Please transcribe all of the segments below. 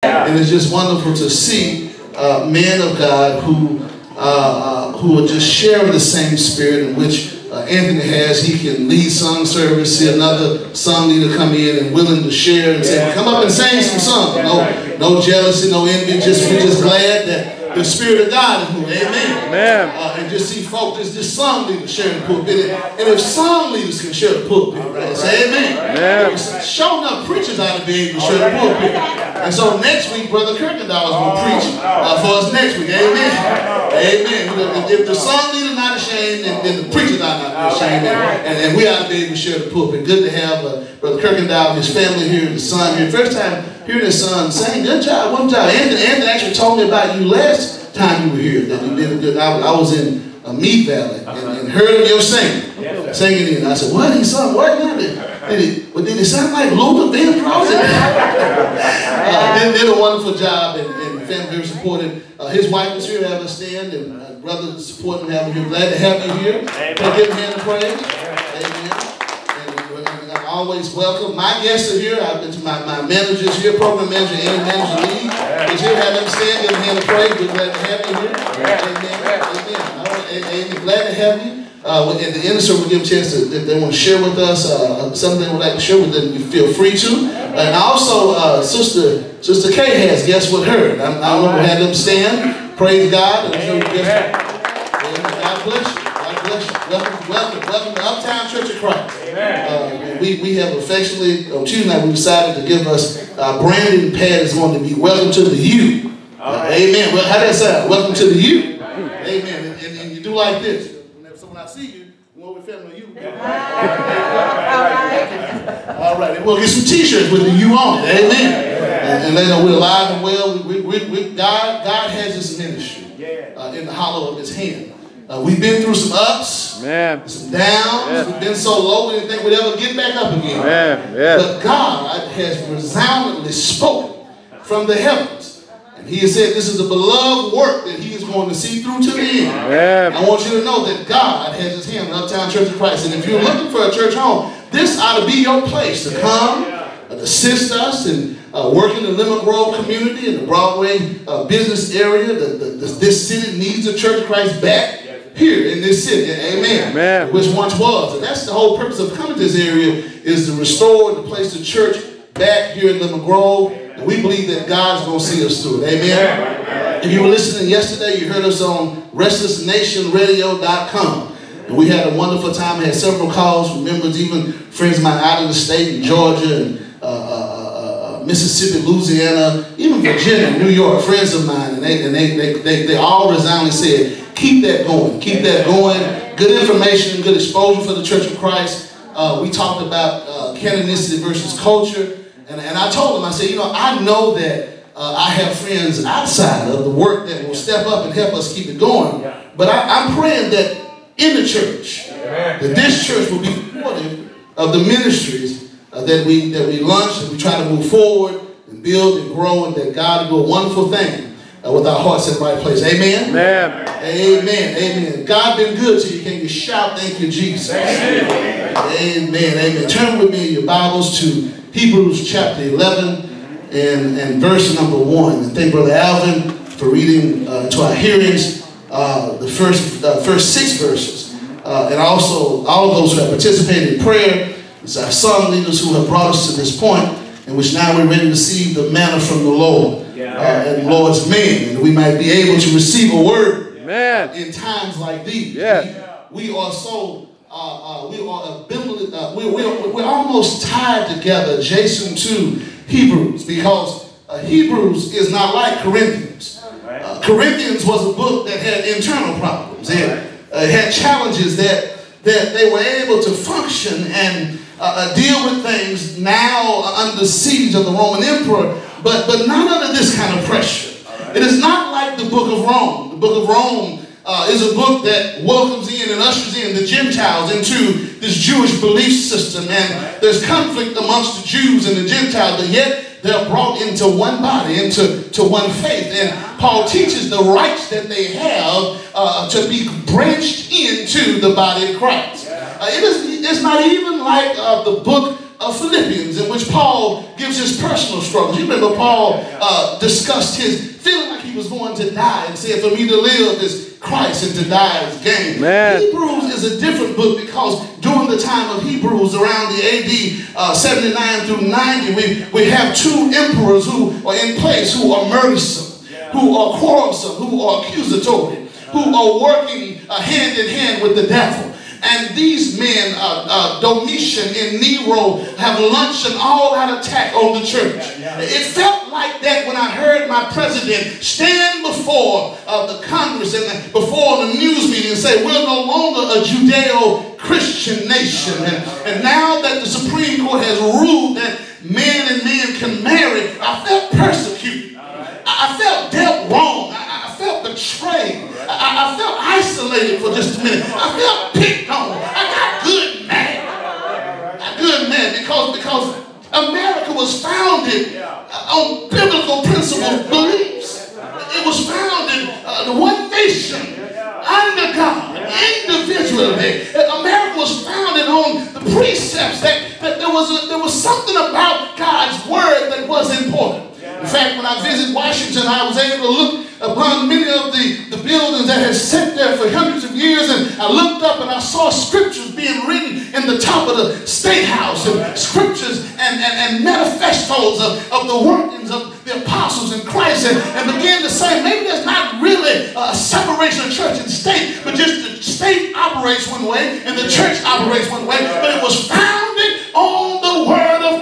And it's just wonderful to see men of God who are just sharing the same spirit in which Anthony has. He can lead song service, see another song leader come in and willing to share and say, come up and sing some songs. No jealousy, no envy, we're just glad that the Spirit of God is moving. Amen. And just see folks, just song leaders sharing the pulpit. And if song leaders can share the pulpit, right, say amen. Sure enough, preachers ought to be able to share the pulpit. And so next week, Brother Kirkendall is going to preach for us next week. Amen. Amen. If the song leader not ashamed, then the preachers ought not be ashamed. And we ought to be able to share the pulpit. Good to have Brother Kirkendall and his family here, his son here. First time hearing his son saying, good job, one job. Anthony actually told me about you last time you were here, that you did a good. I was in Mead Valley and heard of your singing. Singing, and I said, what? He sung what now? Did he sound like Luther Vandross? Did a wonderful job, and family very supportive. His wife was here to have us stand, and brother supporting having here. Glad to have you here. Give him a hand of praise. Amen. And always welcome. My guests are here. I've been to my managers here, program manager and manager lead. Is here. Have them stand. Give him a hand of praise. We're glad to have you here. Amen. Amen. All right. Amen. Glad to have you. At the end of the show, we'll give them a chance to, if they want to share with us something they would like to share with them, you feel free to. And also, Sister Kay has guests with her. I'm going to have them stand. Praise God. And God bless you. God bless you. Welcome to Uptown Church of Christ. We have affectionately, on Tuesday night, we decided to give us Brandon Pad is going to be Welcome to the U. Amen. Well, how that sound? Welcome to the U. Amen. And you do like this. When I see you, when we're family, you. All right. We'll get some T-shirts with the U on it. Amen. And let know we're alive and well. God has this ministry in the hollow of His hand. We've been through some ups, some downs. We've been so low we didn't think we'd ever get back up again. But God has resoundingly spoken from the heavens. And He has said this is a beloved work that He is going to see through to the end. I want you to know that God has His hand on Uptown Church of Christ. And if you're looking for a church home, this ought to be your place to come, assist us, and work in the Lemon Grove community in the Broadway business area. This city needs a Church of Christ back here in this city. Amen. Which once was. And that's the whole purpose of coming to this area, is to restore and to place the church back here in Lemon Grove. And we believe that God's going to see us through it. Amen. If you were listening yesterday, you heard us on RestlessNationRadio.com. And we had a wonderful time. We had several calls from members, even friends of mine out of the state, in Georgia and Mississippi, Louisiana, even Virginia, New York, friends of mine. And they all resoundingly said, keep that going. Keep that going. Good information, good exposure for the Church of Christ. We talked about canonicity versus culture. And I told them, I said, I know that I have friends outside of the work that will step up and help us keep it going. But I'm praying that in the church, that this church will be supportive of the ministries that we launch and we try to move forward and build and grow, and that God will do a wonderful thing with our hearts in the right place. Amen? Amen. God been good to you. Can you shout, thank you, Jesus? Amen. Turn with me in your Bibles to Hebrews chapter 11 and verse number 1. And thank Brother Alvin for reading to our hearings the first 6 verses. And also all of those who have participated in prayer. It's our song leaders who have brought us to this point in which now we're ready to receive the manna from the Lord and the Lord's men. And we might be able to receive a word in times like these. We are so we're almost tied together, Jason, to Hebrews, because Hebrews is not like Corinthians. Corinthians was a book that had internal problems. It had challenges that they were able to function and deal with things now under siege of the Roman emperor, but not under this kind of pressure. It is not like the book of Rome. The book of Rome is a book that welcomes in and ushers in the Gentiles into this Jewish belief system, and there's conflict amongst the Jews and the Gentiles, but yet they're brought into one body, into one faith. And Paul teaches the rights that they have to be branched into the body of Christ. It's not even like the book of Philippians, in which Paul gives his personal struggles. You remember Paul discussed his feeling like he was going to die and said, for me to live is Christ and to die is gain. Man. Hebrews is a different book because during the time of Hebrews, around the AD 79 through 90, we have two emperors who are in place who are murdersome, who are quarrelsome, who are accusatory, who are working hand in hand with the devil. And these men, Domitian and Nero, have launched an all-out attack on the church. It felt like that when I heard my president stand before the Congress and before the news meeting and say, we're no longer a Judeo-Christian nation. And now that the Supreme Court has ruled that man and man can marry, I felt persecuted. I felt dealt wrong. I felt betrayed. I felt isolated for just a minute. I felt picked on. I got good mad. Because America was founded on biblical principles, beliefs. It was founded one nation under God, individually. America was founded on the precepts that there was something about God's word that was important. In fact, when I visited Washington, I was able to look upon many of the buildings that had sat there for hundreds of years, and I looked up and I saw scriptures being written in the top of the State House, and scriptures and manifestos of the workings of the apostles in Christ, and began to say, maybe there's not really a separation of church and state, but just the state operates one way and the church operates one way, but it was founded on the word of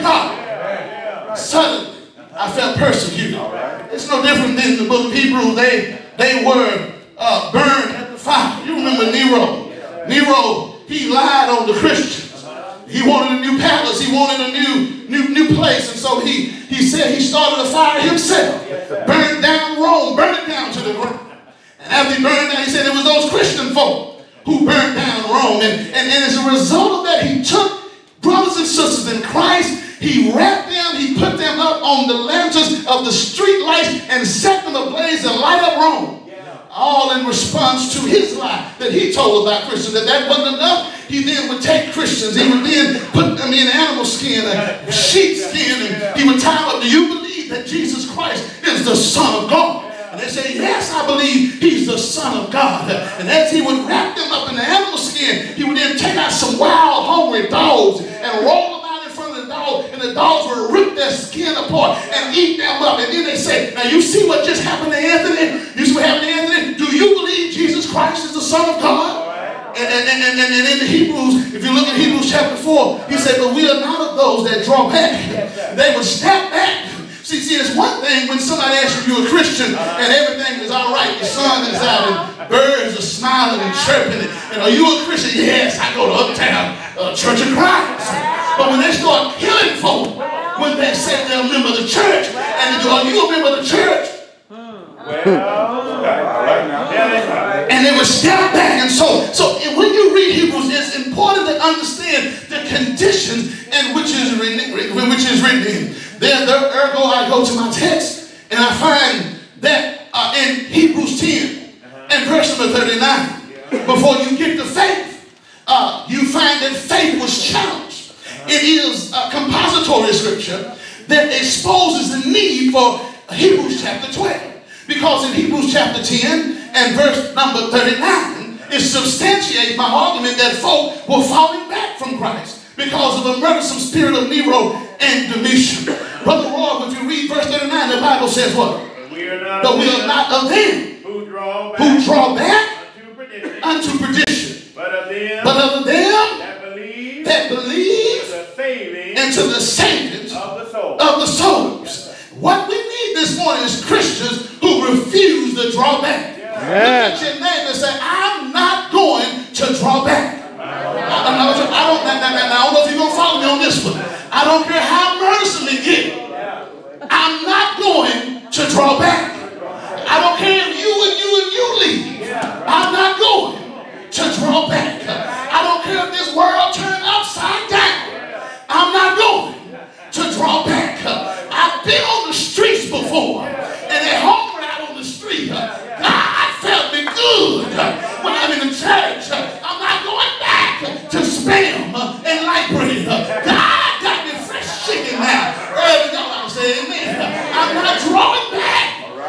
God. Suddenly, I felt persecuted. It's no different than the book of Hebrews. They were burned at the fire. You remember Nero. Nero, he lied on the Christians. He wanted a new palace. He wanted a new place. And so he said he started a fire himself. Burned down Rome. Burned it down to the ground. And after he burned down, he said it was those Christian folk who burned down Rome. And as a result of that, he took brothers and sisters in Christ. He wrapped them, he put them up on the lanterns of the street lights and set them ablaze and light up Rome. All in response to his lie that he told about Christians. That wasn't enough. He then would take Christians, he would then put them in animal skin, a sheep skin, and he would tie them up. Do you believe that Jesus Christ is the Son of God? And they say, yes, I believe he's the Son of God. And as he would wrap them up in the animal skin, he would then take out some wild, hungry dogs and roll them out in front of the dog, and the dogs would rip their skin apart and eat them up. And then they say, now you see what just happened to Anthony? You see what happened to Anthony? Do you believe Jesus Christ is the Son of God? And in the Hebrews, if you look at Hebrews chapter 4, he said, but we are not of those that draw back. They would snap back. See, it's one thing when somebody asks you you're a Christian and everything is all right. The sun is out and birds are smiling and chirping. And are you a Christian? Yes, I go to Uptown Church of Christ. But when they start killing folk, when they say they're a member of the church, and they go, are you a member of the church? And they would step back. And so when you read Hebrews, it's important to understand the conditions in which is written in. Then ergo I go to my text and I find that in Hebrews 10 and verse number 39, before you get to faith, you find that faith was challenged. It is a compository scripture that exposes the need for Hebrews chapter 12. Because in Hebrews chapter 10 and verse number 39, it substantiates my argument that folk were falling back from Christ because of the murdersome spirit of Nero and Domitian. Brother Roy, if you read verse 39, the Bible says what? We are not of them who draw back unto perdition, but of them that believe into the saving of the souls. What we need this morning is Christians who refuse to draw back. Look at your neighbor and say, I'm not going to draw back. I don't know if you're going to follow me on this one. I don't care how murdersome it gets. I'm not going to draw back. I don't care if you leave. I'm not going to draw back. I don't care if this world turns upside down. I'm not going to draw back. I've been on the streets before, and they hung out on the street. God felt me good when I'm in the church. I'm not going back to spam and light bread. God got me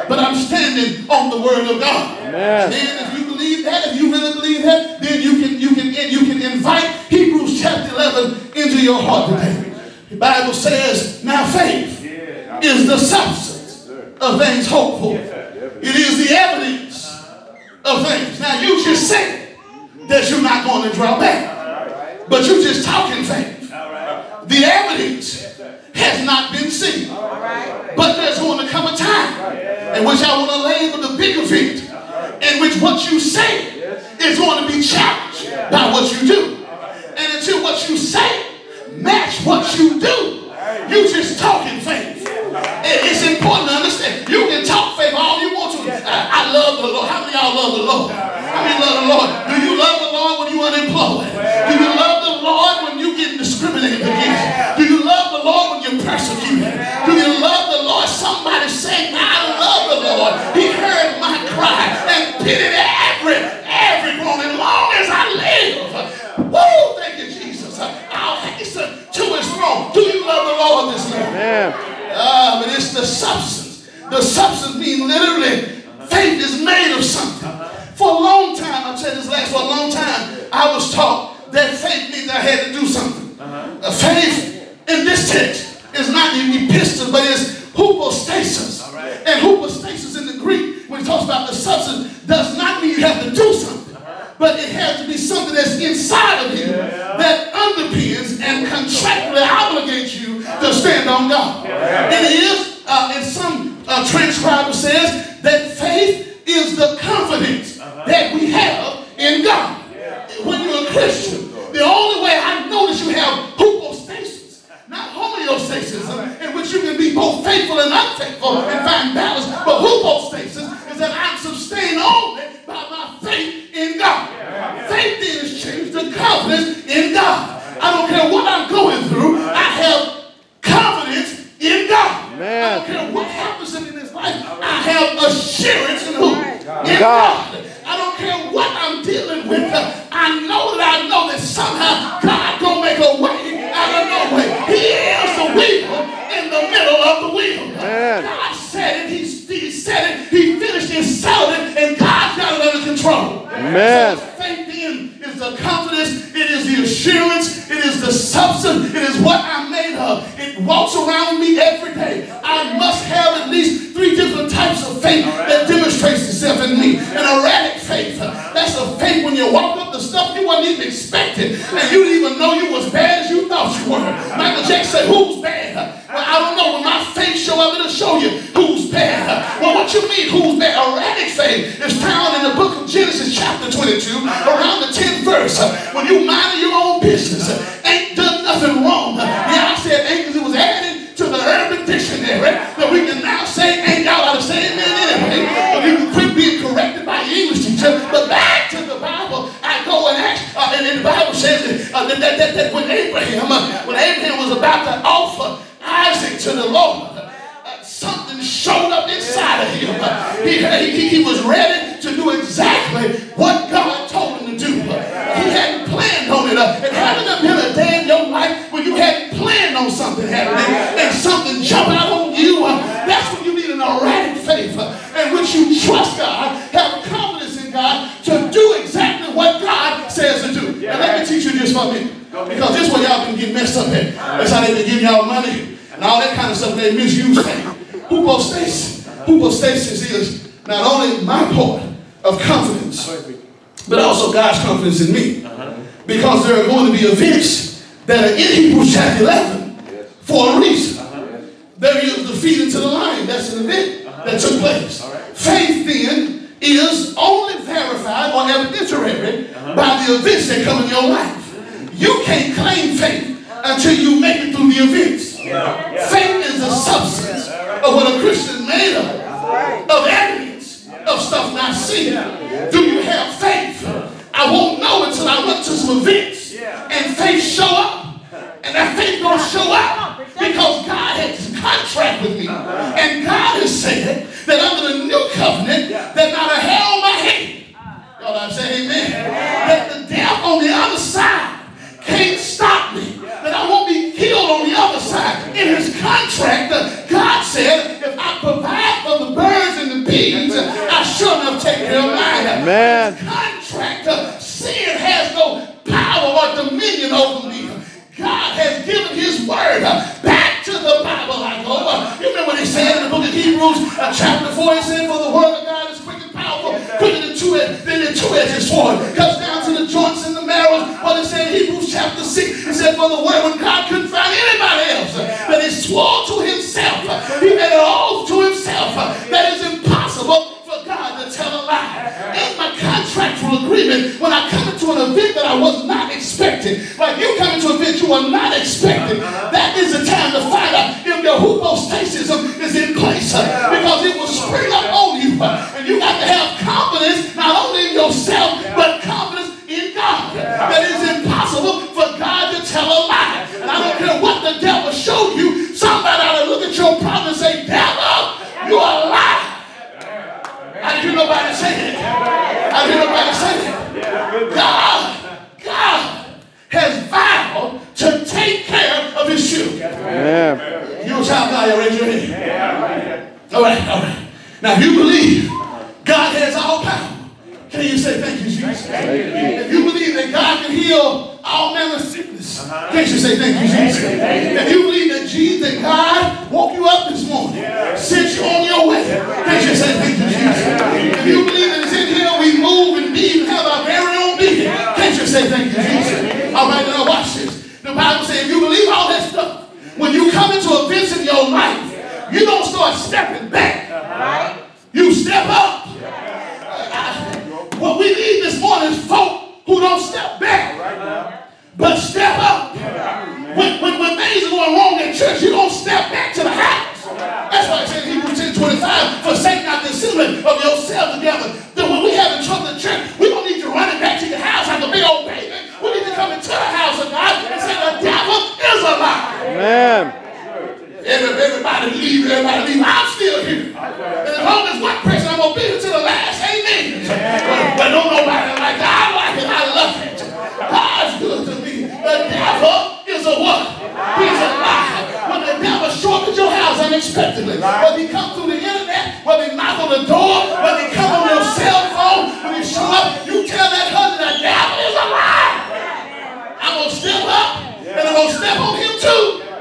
but I'm standing on the word of God. And then if you believe that, if you really believe that, then you can invite Hebrews chapter 11 into your heart today. The Bible says, now faith is the substance of things hoped for. It is the evidence of things. Now you just said that you're not going to draw back, but you're just talking faith. The evidence has not been seen, but there's going to come a time in which I want to label the big event, in which what you say is going to be challenged by what you do. And until what you say match what you do, you just talking faith. It's important to understand. You can talk faith all you want to. I love the Lord. How many of y'all love the Lord? How many love the Lord? Do you love the Lord when you're unemployed? Do you love the Lord when you're getting discriminated against? Do you love the Lord when you're persecuted? Do you love the Lord? Somebody saying, I love the Lord. He heard my cry and pitied every groan. As long as I live, woo, thank you, Jesus. I'll hasten to his throne. Do you love the Lord this morning? But it's the substance. The substance means literally faith is made of something. For a long time, I'll tell you this last, for a long time, I was taught that faith means I had to do something. Faith in this text is not an epistle, but it's hypostasis. And hypostasis in the Greek, when it talks about the substance, does not mean you have to do something. But it has to be something that's inside of you that underpins and contractually obligates you to stand on God. It is, and some transcriber says that faith is the confidence that we have in God. When you're a Christian, the only way I know that you have hypostasis, not homeostasis, in which you can be both faithful and unfaithful and find balance, but hypostasis is that I'm sustained only by my faith in God. Faith then has changed to confidence in God. I don't care what I'm going through, I have confidence in God. I don't care what happens in this life, I have assurance in who? In God. I don't care what I'm dealing with, I know that somehow God gonna make a way out of no way. He is the wheel in the middle of the wheel. God said it, he said it, he finished it, settled it, and God's got it under control. So faith in is the confidence, it is the assurance, it is the substance, it is what I'm made of. It walks around me every day. I must have at least 3 different types of faith that demonstrates itself in me. An erratic faith, that's a faith when you walk up the stuff you wasn't even expecting, and you didn't even know you was bad as you thought you were. Michael Jackson said, who's bad? Well, I don't know. When my faith show up, it'll show you who's bad. Well, what you mean who's bad? Erratic faith is found in the book of Genesis chapter 22, around the 10th verse. When you mind your own business, ain't done nothing wrong. Yeah, I said ain't because it was added to the Urban Dictionary, that we can now say ain't. Y'all ought to say amen anyway. But you can quit being corrected by your English teacher. But back to the Bible, I go and ask, and the Bible says that when Abraham was about to offer Isaac to the Lord, something showed up inside of him. He was ready to do exactly what God told him to do. He hadn't planned on it. And haven't there been a day in your life when you hadn't planned on something happening and something jumped out on you? That's when you need an erratic faith in which you trust God, have confidence in God to do exactly what God says to do. And let me teach you this for a minute, because this is where y'all can get messed up at. That's how they been giving y'all money and all that kind of stuff. They misuse things. Hypostasis is not only my part of confidence, but also God's confidence in me. Because there are going to be events that are in Hebrews chapter 11 for a reason. There is the feet into the lion. That's an event that took place. Faith then is only verified or evidentiary by the events that come in your life. You can't claim faith until you make it through the events. Faith is the substance of what a Christian is made of evidence of stuff not seen. Do you have faith? I won't know until I went to some events and faith show up. And that faith gonna show up because God has a contract with me. And God has said that under the new covenant that not a hair on my head. Y'all ought to say amen. That the death on the other side can't stop me. That I won't be killed on the other side. In his contract, God said, if I provide for the birds and the Amen. Contract. Sin has no power or dominion over me. God has given his word back to the Bible. I go. You remember what he said in the book of Hebrews, chapter 4, he said, for the word of God is quick and powerful, quicker than a two-edged sword, cuts down to the joints and the marrow. What he said in Hebrews chapter 6, he said, for the word, when God couldn't find anybody else, that he swore to himself, he made an oath to himself, that is impossible for God to tell a lie. In my contractual agreement, when I come into an event that I was not expecting, like you come into an event you were not expecting, that is the time to find out if your hypostasis is in place, because it will spring up on you, and you got to have confidence not only in yourself but confidence in God. That is impossible for God to tell a lie. And I don't care what the devil showed you, somebody ought to look at your problem and say, devil, you are a lie. I didn't hear nobody say it. I didn't hear nobody say it. God has vowed to take care of his children. Yeah. You a child of God, you raise your hand. All right. Now, if you believe God has all power, can you say thank you, Jesus? If you believe that God can heal all manner of sickness, can't you say thank you, Jesus? If you believe that Jesus, that God woke you up this morning, sent you on your way, can't you say thank you, Jesus? If you believe that it's in here we move and be and have our very own being, can't you say thank you, Jesus? All right, now watch this. The Bible says if you believe all that stuff, when you come into events in your life, you don't start stepping back. You step up. What we need this morning is folk who don't step back, but step up. When things are going wrong in church, you don't step back to the house. That's why I said in Hebrews 10:25, forsake not the assembly of yourselves together. That when we having trouble in church, we don't need you running back to your house like a big old baby. We need to come into the house of God and say the devil is a lie. Amen. Everybody leave. I'm still here. And as long as one person, I'm going to be here to the last. Amen. But don't nobody like that. I like it. I love it. God's good to me. The devil is a what? He's a lie. When the devil show up at your house unexpectedly, whether he come through the internet, whether he knock on the door, whether he come on your cell phone, when he show up, you tell that husband the devil is a lie. I'm going to step up, and I'm going to step on him too.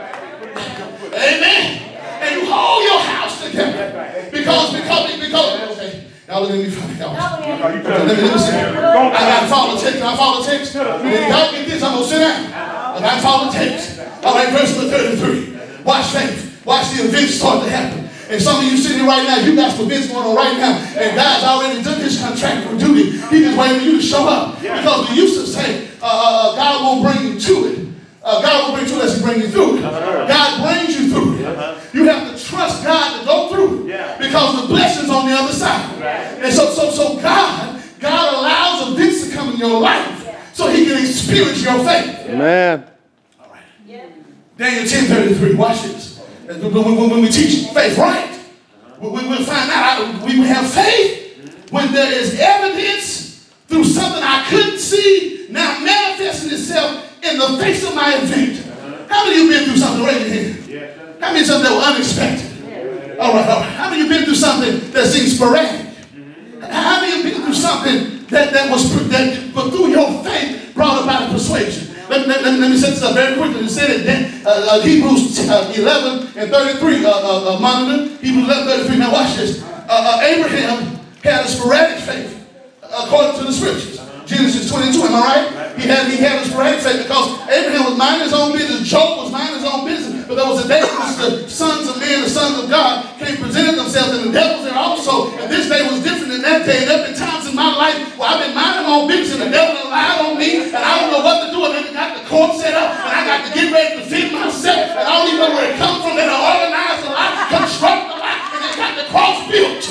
Amen. And you hold your house together. Because, okay. Y'all look at me funny. Let me see. I got to follow the text. Can I follow the text? When y'all get this, I'm going to sit down. I got to follow the text. All right, verse number 33. Watch faith. Watch the events start to happen. And some of you sitting right now, you got some events going on right now. And God's already done his contractual duty. He just waiting for you to show up. Because we used to say, God won't bring you to it. God will bring you unless he brings you through it. God brings you through it. You have to trust God to go through it. Because the blessing's on the other side. And so God allows events to come in your life so he can experience your faith. Amen. All right. Daniel 10:33. Watch this. When we teach faith right, we'll find out we have faith when there is evidence through something I couldn't see now manifesting itself in the face of my event. How many of you been through something? Raise your hand. How many of something that was unexpected? All right. How many of you been through something that seems sporadic? How many of you been through something that but through your faith brought about a persuasion? Let me set this up very quickly. It said it Hebrews 11:33. Monitor Hebrews 11:33. Now watch this. Abraham had a sporadic faith according to the scriptures. Genesis 22, am I right? He had a sporadic faith because Abraham was minding his own business. Job was minding his own business. But there was a day in which the sons of men, the sons of God, came presented themselves, and the devil was there also. And this day was different than that day. And there have been times in my life where I've been minding my own business, and the devil lied on me, and I don't know what to do. And then I got the court set up, and I got to get ready to defend myself, and I don't even know where it comes from. They don't organize a lie, construct a lie, and they got the cross built.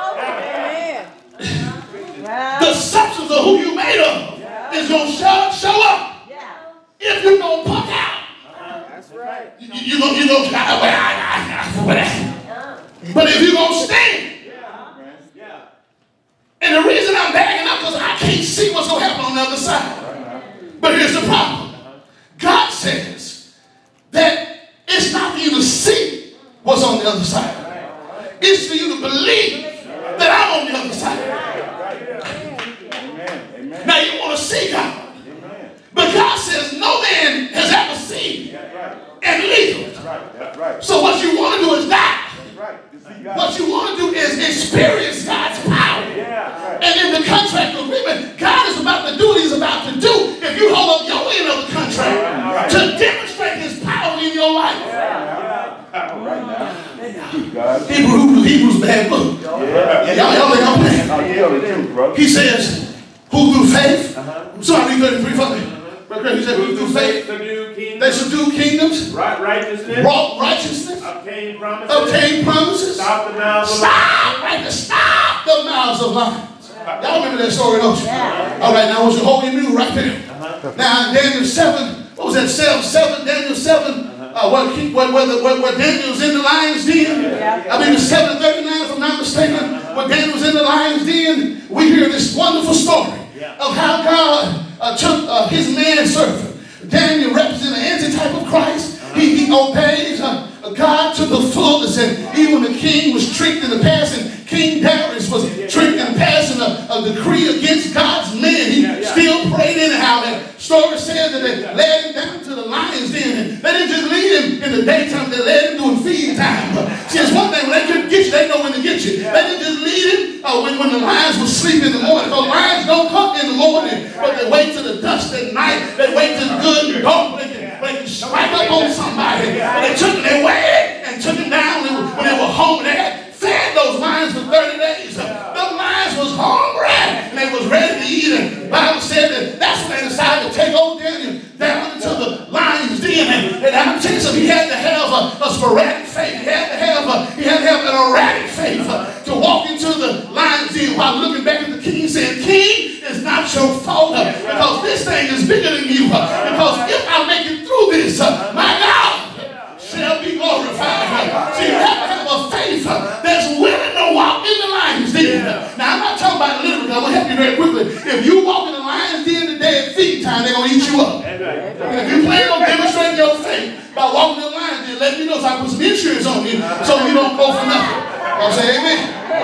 The substance of who you made of is going to show up. If you're going to punk out. That's right. You're going to but if you're going to stand. And the reason I'm backing up because I can't see what's going to happen on the other side. But here's the problem. God says that it's not for you to see what's on the other side. It's for you to believe that I'm on the other side. What you want to do is experience God's power. And in the contract agreement, God is about to do what he's about to do if you hold up your end of the contract to demonstrate his power in your life. Hebrews bad book. Y'all think I'm playing? He says, who through faith? Sorry, 33 for me. He said, who through faith? They subdue kingdoms. Righteousness. Obtain promises. Stop the mouths of lions. Y'all remember that story, don't you? All right, now I want you to hold your mule right there. Now, Daniel 7, what was that? 7, Daniel 7. Where Daniel's in the lion's den. I mean, it's 7:39, if I'm not mistaken. When Daniel's in the lion's den, we hear this wonderful story of how God took his manservant. Daniel represented an antitype of Christ. He obeys God to the fullest, and even when the king was tricked into passing, King Darius was tricked into passing a decree against God's men. He still prayed anyhow. That story says that they led him down to the lion's den, and they didn't just lead him in the daytime, they led him during feeding time. See, it's one thing, when they couldn't get you, they know when to get you. They didn't just lead him when the lions were sleeping in the morning. Because lions don't come in the morning, but they wait till the dusk at night. They wait till the good and dark, they can strike up on somebody. And they took him, they waited and took him down when they were home. They had fed those lions for 30 days. Those lions was hungry and they was ready to eat. And the Bible said that that's when they decided to take old Daniel down into the lion's den. And I'm telling you, he had to have a sporadic faith. He had to have an erratic faith to walk into the lion's den while looking back at the king saying, King, it's not your fault because this thing is bigger than you. Because if I make it through this, my God shall be glorified. See, you have to have a faith that's willing to walk in the lion's den. Now, I'm not talking about literally, I'm going to help you very quickly. If you walk in the lion's den today at feeding time, they're going to eat you up. And if you plan on demonstrating your faith by walking in the lion's den, let me know so I can put some insurance on you so you don't go for nothing. I'll say amen.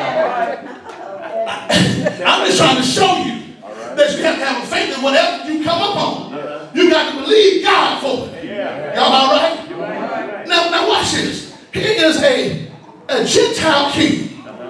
I'm just trying to show you that you have to have a faith that whatever you come up on, you got to believe God for it. Y'all all right? Now watch this. Here is a Gentile king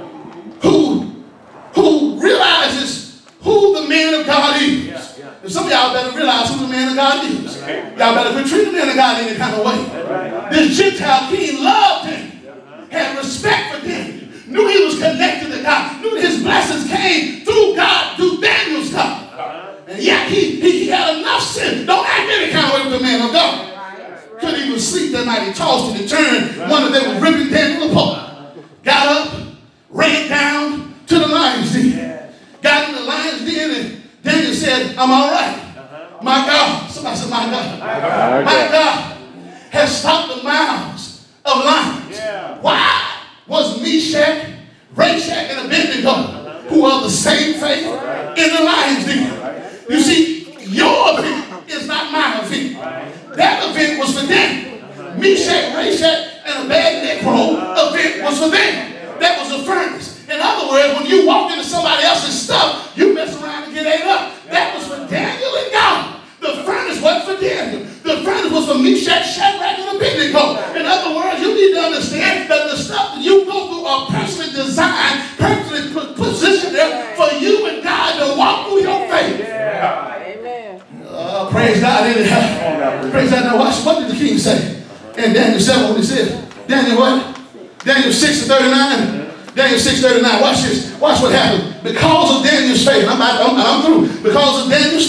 who realizes who the man of God is. And some of y'all better realize who the man of God is. Y'all better treat the man of God any kind of way. This Gentile king loved him, had respect for him, knew he was connected to God, knew his blessings came through God, through Daniel's God. And yet he had enough sin. Don't act any kind of way with the man of God. Couldn't even sleep that night. He tossed and he turned. One of them was ripping Daniel apart. Got up, ran down to the lion's den. Got in the lion's den and Daniel said, I'm all right. My God, somebody said, my God. My God has stopped the mouths of lions. Why was Meshach, Rashach, and Abednego, who are the same faith, in the lion's den? You see, your event is not my event. That event was for them. Meshach, Rashach, and Abednego event was for them. That was a furnace. In other words, when you walk into somebody else's stuff, you mess around and get ate up. That was for Daniel and God. The furnace wasn't for Daniel. The furnace was for Meshach, Shadrach, and Abednego. In other words, you need to understand that the stuff that you go through are personally designed, personally positioned there for you and God to walk through your faith. Amen. Praise God. Praise God. Now watch, what did the king say? In Daniel 7, what he said. Daniel what? Daniel 6:39. Daniel 6:39. Watch this. Watch what happened. Because of Daniel's faith, I'm through. Because of Daniel's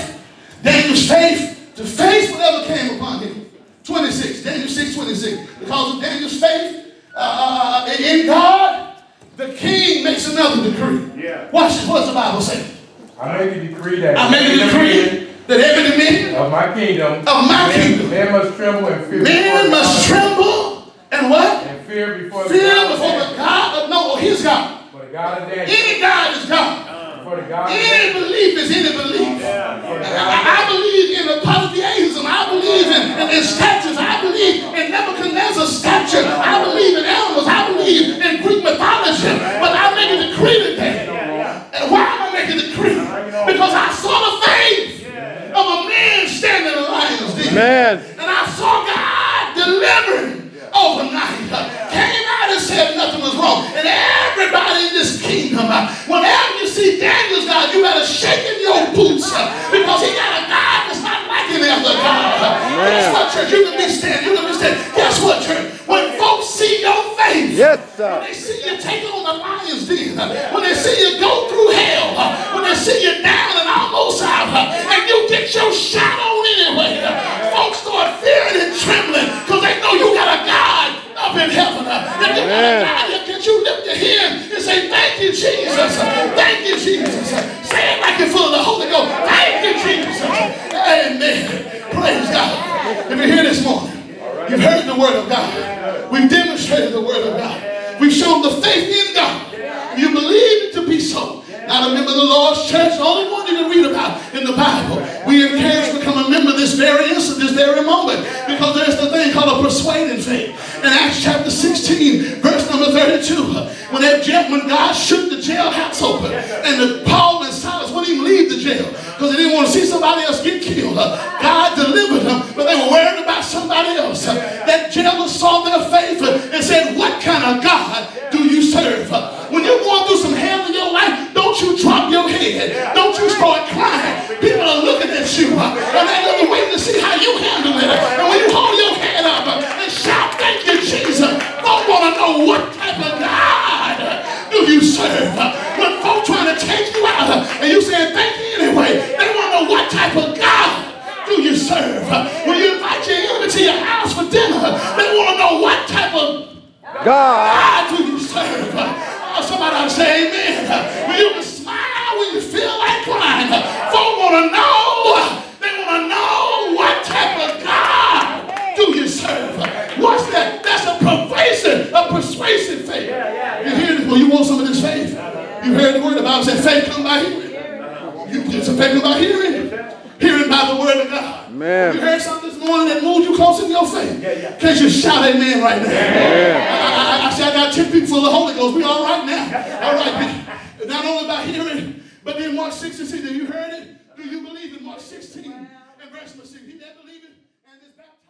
faith to face whatever came upon him. 26. Daniel 6:26. Because of Daniel's faith in God, the king makes another decree. Watch this. What does the Bible say? I make a decree that every man of my kingdom, men must tremble and fear. Men must tremble and what? And fear before the God of no, his God. For the God of Daniel. Any God is God. For the God of any belief is any belief. I believe in polytheism. I believe in statues. I believe in Nebuchadnezzar's statue. I believe in animals. I believe in Greek mythology. But I make a decree today. And why am I making a decree? Because I saw the faith of a man standing in the lion's den. And I saw God delivering overnight. Came out and said nothing was wrong. church, you can be standing, you can be standing. Guess what, church? When folks see your faith, yes, sir. when they see you take on the lion's den, when they see you go through hell, when they see you down and almost out, and you get your shot on anyway, folks start fearing and trembling because they know you got a God up in heaven. If you got a God here, can you lift your hand and say, thank you, Jesus. Thank you, Jesus. Say it like you're full of the Holy Ghost. Thank you, Jesus. Amen. Praise God. If you're here this morning, you've heard the word of God. We've demonstrated the word of God. We've shown the faith in God. You believe it to be so. Not a member of the Lord's church, the only one you can read about in the Bible. We encourage you to become a member this very instant, this very moment, because there's the thing called a persuading faith. In Acts chapter 16, verse number 32, when God shook the jailhouse open, and Paul and Silas wouldn't even leave the jail because they didn't want to see somebody else get killed. God delivered them, but they were worried about somebody else. That jailer saw their faith and said, what kind of God do you serve? When you're going through some hell in your life, don't you drop your head. Don't you start crying. People are looking at you, and they're waiting to see how you handle it. And when you hold your head up and shout, thank you, Jesus, folks want to know what type of God do you serve. When folks trying to take you out and you saying thank you anyway, they want to know what type of God do you serve. When you invite your enemy to your house for dinner, they want to know what type of God do you serve. Somebody ought to say amen. When you can smile when you feel like crying, folks want to know. They want to know what type of God do you serve. What's that? That's a persuasive faith. You hear this? Well, you want some of this faith? You heard the word. The Bible said faith come by hearing. You get some faith come by hearing. Hearing by the word of God. Man. You heard something this morning that moved you close in your faith. Can't you shout amen right now? I said I got 10 people full of the Holy Ghost. We all right now. All right. Not only by hearing, but then Mark 16, have you heard it? Do you believe in Mark 16 and verse 6? He that believeth and is baptized.